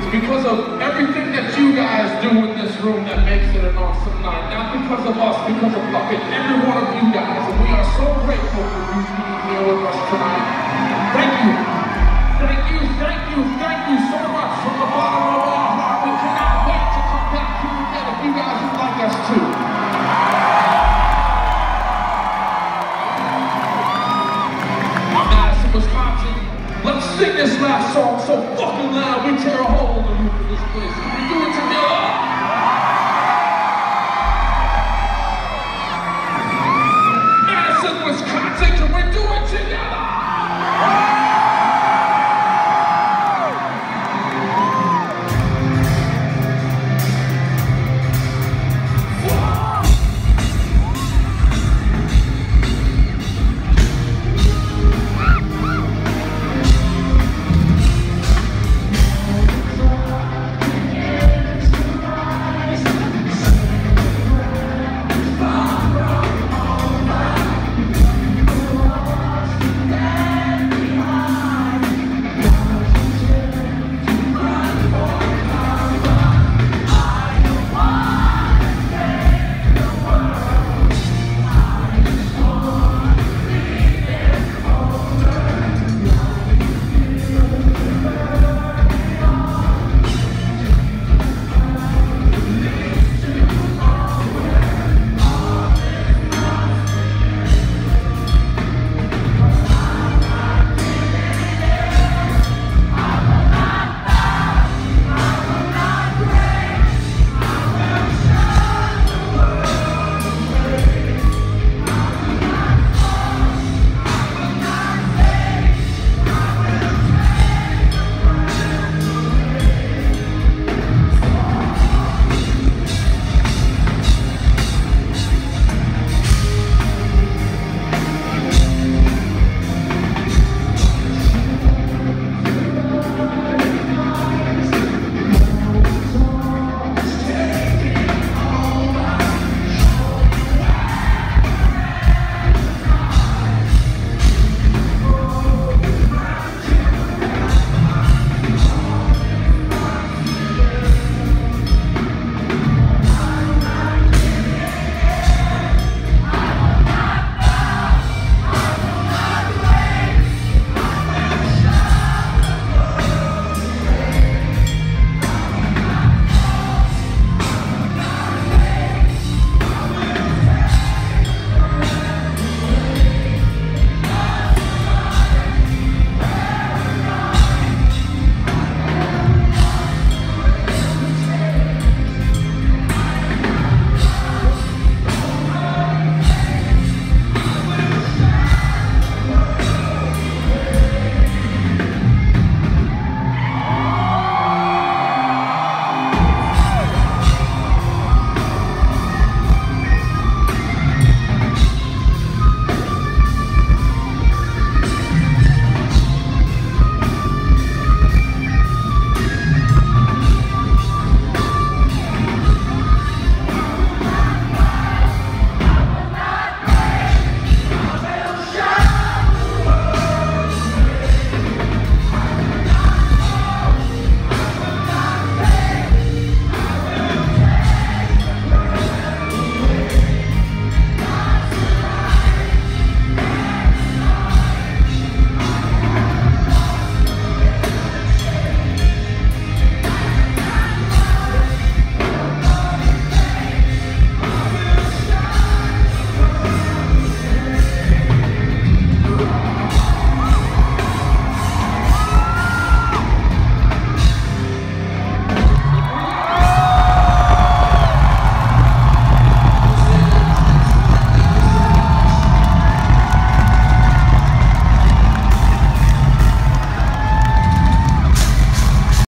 It's because of everything that you guys do in this room that makes it an awesome night. Not because of us, because of fucking every one of you guys. And we are so grateful for you being here with us tonight. Thank you. Thank you, thank you, thank you so much from the bottom of our heart. We cannot wait to come back here again if you guys would like us to. Wisconsin. Let's sing this last song so fucking loud we tear a hole in the roof of this place. Can we do it together?